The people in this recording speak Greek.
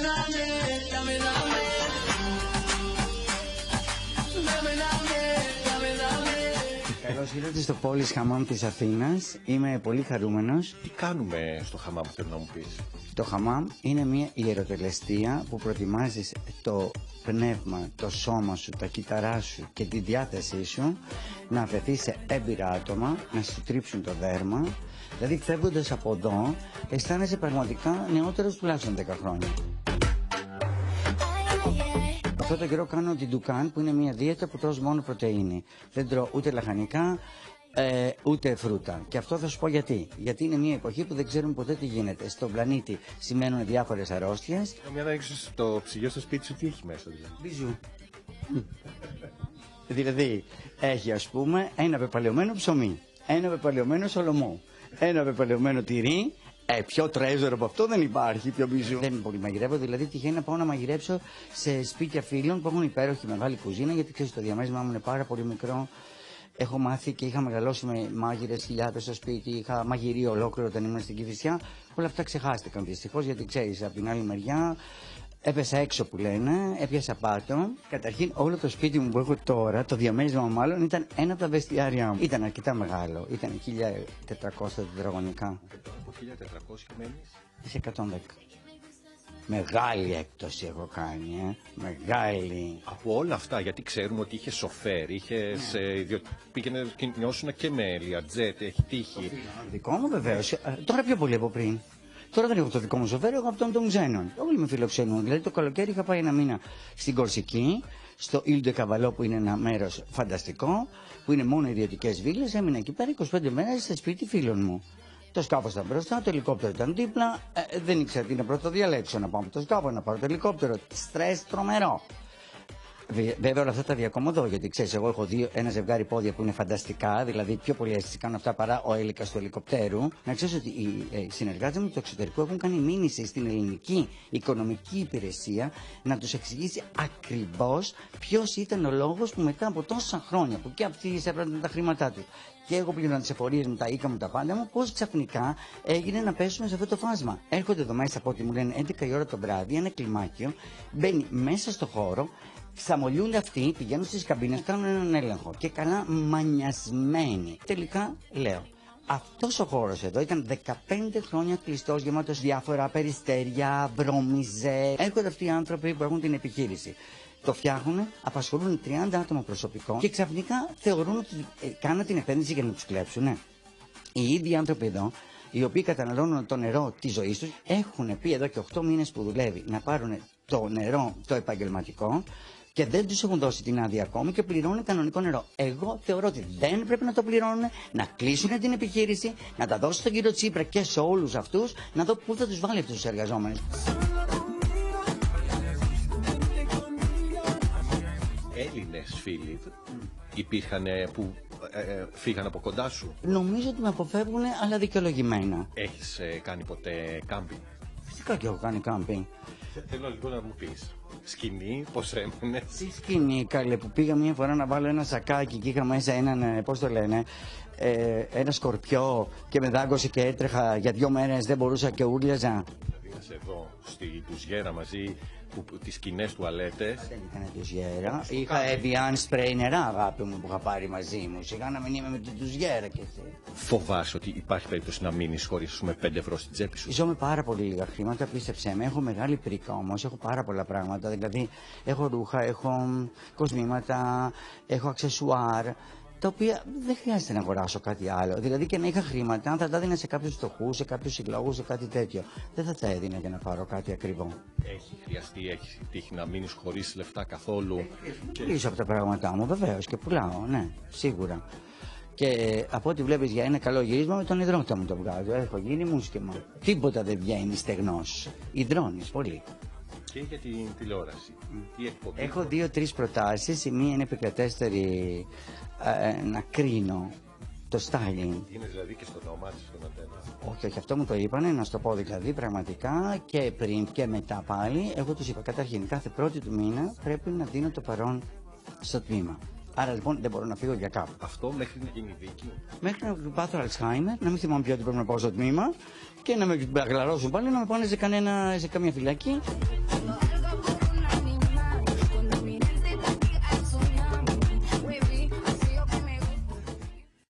Καλώς ήρθατε στο Πόλης Χαμάμ της Αθήνας. Είμαι πολύ χαρούμενος. Τι κάνουμε στο χαμάμ, θέλω να μου πεις? Το χαμάμ είναι μια ιεροτελεστία που προετοιμάζεις το πνεύμα, το σώμα σου, τα κύτταρά σου και τη διάθεσή σου να αφαιθεί σε έμπειρα άτομα, να σου τρίψουν το δέρμα. Δηλαδή φεύγοντας από εδώ αισθάνεσαι πραγματικά νεότερος τουλάχιστον 10 χρόνια. Αυτό το καιρό κάνω την ντουκάν, που είναι μια δίαιτα που τρως μόνο πρωτεΐνη. Δεν τρώω ούτε λαχανικά, ούτε φρούτα. Και αυτό θα σου πω γιατί. Γιατί είναι μια εποχή που δεν ξέρουμε ποτέ τι γίνεται. Στον πλανήτη σημαίνουν διάφορες αρρώστιες. Μια να ρίξεις το ψυγείο στο σπίτι σου, τι έχει μέσα δηλαδή? Μπιζού. Δηλαδή έχει, ας πούμε, ένα πεπαλαιωμένο ψωμί, ένα πεπαλαιωμένο σολομό, ένα πεπαλαιωμένο τυρί. Πιο τρέζορο από αυτό δεν υπάρχει, πιο μπιζού. Δεν πολύ μαγειρεύω, δηλαδή τυχαίνει να πάω να μαγειρέψω σε σπίτια φίλων που έχουν υπέροχη μεγάλη κουζίνα, γιατί ξέρεις το διαμέρισμα μου είναι πάρα πολύ μικρό. Έχω μάθει και είχα μεγαλώσει με μάγειρες χιλιάδες στο σπίτι, είχα μαγειρεί ολόκληρο όταν ήμουν στην Κηφισιά. Όλα αυτά ξεχάστηκαν δυστυχώς, γιατί ξέρεις, από την άλλη μεριά έπεσα έξω που λένε, έπιασα πάτο. Καταρχήν, όλο το σπίτι μου που έχω τώρα, το διαμέρισμα μάλλον, ήταν ένα από τα βεστιάρια μου. Ήταν αρκετά μεγάλο, ήταν 1400 τετραγωνικά. Από 1400 μένεις? Είσαι 110. Μεγάλη έκπτωση έχω κάνει, μεγάλη. Από όλα αυτά, γιατί ξέρουμε ότι είχε σοφέρ, είχε πήγαινε κοινιώσουν και με Learjet, έχει τύχει. Δικό μου βεβαίως, τώρα πιο πολύ από πριν. Τώρα δεν έχω το δικό μου σοφέρ, έχω αυτόν των ξένων. Όλοι με φιλοξενούν. Δηλαδή το καλοκαίρι είχα πάει ένα μήνα στην Κορσική, στο Ile de Cavallo, που είναι ένα μέρος φανταστικό, που είναι μόνο ιδιωτικές βίλες. Έμεινα εκεί πέρα 25 μέρες σε σπίτι φίλων μου. Το σκάφος ήταν μπροστά, το ελικόπτερο ήταν δίπλα. Δεν ήξερα τι να πρώτο διαλέξω, να πάω από το σκάφο, να πάρω το ελικόπτερο. Στρες τρομερό. Βέβαια όλα αυτά τα διακομωδώ, γιατί ξέρεις, εγώ έχω ένα ζευγάρι πόδια που είναι φανταστικά, δηλαδή πιο πολύ αίσθηση κάνουν αυτά παρά ο έλικας του ελικοπτέρου. Να ξέρεις ότι οι συνεργάτες μου του εξωτερικού έχουν κάνει μήνυση στην ελληνική οικονομική υπηρεσία να τους εξηγήσει ακριβώς ποιος ήταν ο λόγος που μετά από τόσα χρόνια που και αυτοί εισέπραναν τα χρήματά τους και εγώ πλήρωνα τις εφορίες μου, τα οίκα μου, τα πάντα μου, πώς ξαφνικά έγινε να πέσουμε σε αυτό το φάσμα. Έρχονται εδώ μέσα από ό,τι μου λένε 11 η ώρα το βράδυ, ένα κλιμάκιο, μπαίνει μέσα στο χώρο. Ξαμολιούνται αυτοί, πηγαίνουν στις καμπίνες, κάνουν έναν έλεγχο και καλά μανιασμένοι. Τελικά λέω, αυτός ο χώρος εδώ ήταν 15 χρόνια κλειστός, γεμάτος διάφορα περιστέρια, βρώμιζε. Έρχονται αυτοί οι άνθρωποι που έχουν την επιχείρηση. Το φτιάχνουν, απασχολούν 30 άτομα προσωπικό και ξαφνικά θεωρούν ότι κάνουν την επένδυση για να τους κλέψουν. Οι ίδιοι άνθρωποι εδώ, οι οποίοι καταναλώνουν το νερό της ζωής τους, έχουν πει εδώ και 8 μήνες που δουλεύει να πάρουν το νερό το επαγγελματικό και δεν τους έχουν δώσει την άδεια ακόμη και πληρώνουν κανονικό νερό. Εγώ θεωρώ ότι δεν πρέπει να το πληρώνουν, να κλείσουν την επιχείρηση, να τα δώσουν στον κύριο Τσίπρα και σε όλους αυτούς, να δω πού θα τους βάλει αυτούς τους εργαζόμενους. Έλληνες φίλοι υπήρχαν που φύγαν από κοντά σου? Νομίζω ότι με αποφεύγουν, αλλά δικαιολογημένα. Έχεις κάνει ποτέ κάμπινγκ? Φυσικά και έχω κάνει κάμπινγκ. Θέλω λίγο να μου πεις, σκηνή, πώς έμεινες? Τι σκηνή, καλέ, που πήγα μια φορά να βάλω ένα σακάκι και είχα μέσα έναν, πώς το λένε, ένα σκορπιό και με δάγκωσε και έτρεχα για 2 μέρες, δεν μπορούσα και ούρλιαζα. Είσαι εδώ στη Τουζιέρα μαζί, τις κοινές τουαλέτες. Δεν είχα τουζιέρα, είχα Evian spray νερά, αγάπη μου, που είχα πάρει μαζί μου. Σιγά να μην είμαι με την τουζιέρα και εσύ. Φοβάσαι ότι υπάρχει περίπτωση να μείνεις χωρίς 5 ευρώ στην τσέπη σου? Ζω με πάρα πολύ λίγα χρήματα, πίστεψέ με. Έχω μεγάλη πρίκα όμως, έχω πάρα πολλά πράγματα. Δηλαδή, έχω ρούχα, έχω κοσμήματα, έχω αξεσουάρ, τα οποία δεν χρειάζεται να αγοράσω κάτι άλλο. Δηλαδή και να είχα χρήματα, αν θα τα έδινα σε κάποιους φτωχούς, σε κάποιους συλλόγους, σε κάτι τέτοιο, δεν θα τα έδινα για να πάρω κάτι ακριβό. Έχει χρειαστεί, έχει τύχει να μείνεις χωρίς λεφτά καθόλου? Πουλήσω από τα πράγματά μου, βεβαίως, και πουλάω, ναι, σίγουρα. Και από ό,τι βλέπεις, για ένα καλό γύρισμα με τον υδρότα μου το βγάζω. Έχω γίνει μουσκεμα. Τίποτα δεν βγαίνει στεγνός. Υδρώνεις πολύ. Και για την τηλεόραση, τι εκπομπή? Έχω 2-3 προτάσεις. Η μία είναι επικρατέστερη, να κρίνω το styling. Είναι δηλαδή και στο όνομά της στον αντένα? Όχι, όχι, αυτό μου το είπανε, να σου το πω δηλαδή πραγματικά και πριν και μετά πάλι. Εγώ τους είπα καταρχήν κάθε πρώτη του μήνα πρέπει να δίνω το παρόν στο τμήμα. Άρα λοιπόν δεν μπορώ να φύγω για κάπου. Αυτό μέχρι να γίνει δίκη? Μέχρι να πάθω Αλτσχάιμερ, να μην θυμάμαι πια ότι πρέπει να πάω στο τμήμα και να με γλαρώσουν πάλι, να με πάνε σε καμία φυλακή.